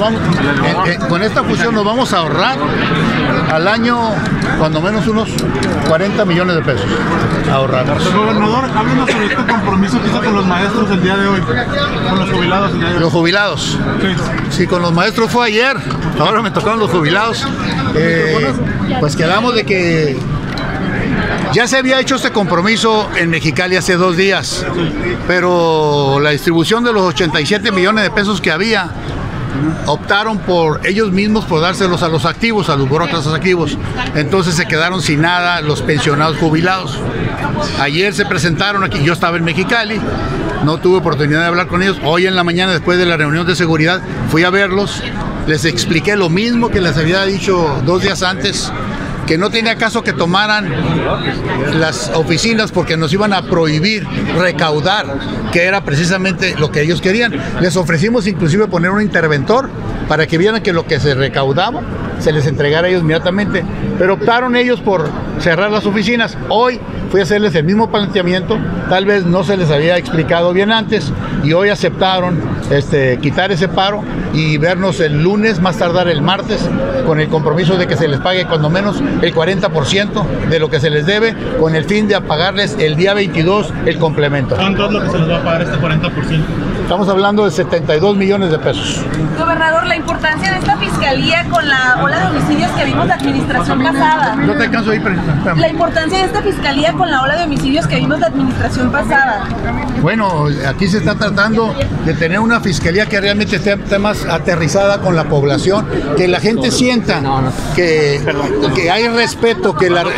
con esta fusión nos vamos a ahorrar al año cuando menos unos 40 millones de pesos ahorrados. Gobernador, háblenos sobre este compromiso que hizo con los maestros el día de hoy, con los jubilados el día de hoy. Los jubilados. Sí, con los maestros fue ayer, ahora me tocaron los jubilados. Pues quedamos de que ya se había hecho este compromiso en Mexicali hace 2 días, pero la distribución de los 87 millones de pesos que había, optaron por ellos mismos por dárselos a los activos, a los burócratas activos. Entonces se quedaron sin nada los pensionados jubilados. Ayer se presentaron aquí, yo estaba en Mexicali, no tuve oportunidad de hablar con ellos. Hoy en la mañana, después de la reunión de seguridad, fui a verlos, les expliqué lo mismo que les había dicho 2 días antes, que no tenía caso que tomaran las oficinas porque nos iban a prohibir recaudar, que era precisamente lo que ellos querían. Les ofrecimos inclusive poner un interventor para que vieran que lo que se recaudaba se les entregara a ellos inmediatamente, pero optaron ellos por cerrar las oficinas. Hoy fui a hacerles el mismo planteamiento, tal vez no se les había explicado bien antes, y hoy aceptaron quitar ese paro y vernos el lunes, más tardar el martes, con el compromiso de que se les pague cuando menos el 40% de lo que se les debe, con el fin de pagarles el día 22 el complemento. ¿Cuánto es lo que se les va a pagar este 40%? Estamos hablando de 72 millones de pesos. Gobernador, la importancia de esta fiscalía con la ola de homicidios que vimos la administración pasada. No te alcanzo ahí, pero... La importancia de esta fiscalía con la ola de homicidios que vimos la administración pasada. Bueno, aquí se está tratando de tener una fiscalía que realmente esté más aterrizada con la población, que la gente sienta que hay respeto, que la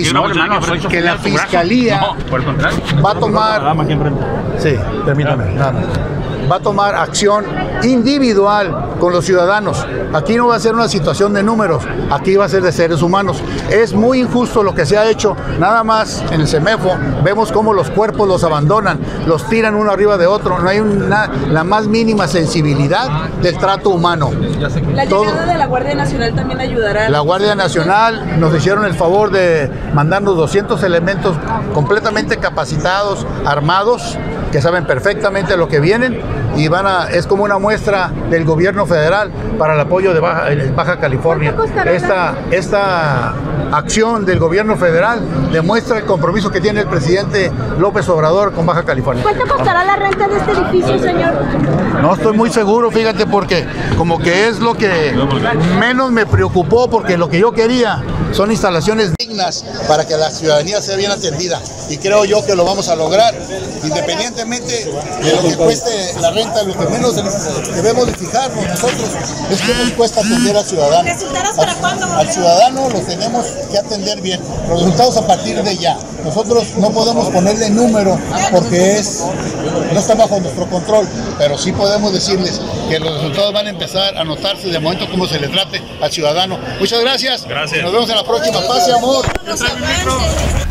fiscalía va a tomar... Sí, permítame, nada más. Va a tomar acción individual con los ciudadanos. Aquí no va a ser una situación de números, aquí va a ser de seres humanos. Es muy injusto lo que se ha hecho, nada más en el CEMEFO vemos cómo los cuerpos los abandonan, los tiran uno arriba de otro, no hay la más mínima sensibilidad del trato humano. La llegada de la Guardia Nacional también ayudará. La Guardia Nacional nos hicieron el favor de mandarnos 200 elementos completamente capacitados, armados, que saben perfectamente lo que vienen, y es como una muestra del gobierno federal para el apoyo de Baja California. Esta acción del gobierno federal demuestra el compromiso que tiene el presidente López Obrador con Baja California. ¿Cuánto costará la renta de este edificio, señor? No estoy muy seguro, fíjate, porque como que es lo que menos me preocupó, porque lo que yo quería son instalaciones dignas para que la ciudadanía sea bien atendida, y creo yo que lo vamos a lograr, independientemente de lo que cueste la renta. Lo que menos debemos de fijarnos nosotros es que nos cuesta atender al ciudadano. ¿Resultados para cuándo? Al ciudadano lo tenemos que atender bien, los resultados a partir de ya. Nosotros no podemos ponerle número porque no está bajo nuestro control, pero sí podemos decirles que los resultados van a empezar a notarse de momento como se le trate al ciudadano. Muchas gracias. Nos vemos en la próxima. Paz y amor.